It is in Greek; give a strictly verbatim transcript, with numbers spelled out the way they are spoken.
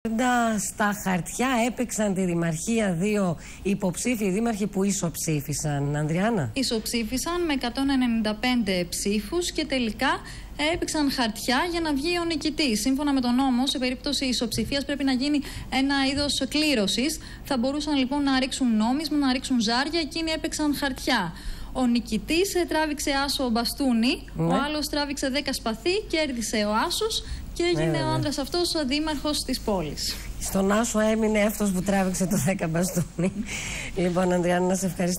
Στα χαρτιά έπαιξαν τη Δημαρχία δύο υποψήφιοι δήμαρχοι που ισοψήφισαν. Ανδριάννα. Ισοψήφισαν με εκατόν ενενήντα πέντε ψήφους και τελικά έπαιξαν χαρτιά για να βγει ο νικητής. Σύμφωνα με τον νόμο, σε περίπτωση ισοψηφίας πρέπει να γίνει ένα είδος κλήρωσης. Θα μπορούσαν λοιπόν να ρίξουν νόμισμα, να ρίξουν ζάρια, εκείνοι έπαιξαν χαρτιά. Ο νικητής τράβηξε άσο μπαστούνι, ναι. Ο άλλος τράβηξε δέκα σπαθί, κέρδισε ο άσος και έγινε ναι, ο άντρας αυτός ο δήμαρχος της πόλης. Στον άσο έμεινε αυτός που τράβηξε το δέκα μπαστούνι. Λοιπόν, Ανδριάννα, να σε ευχαριστώ.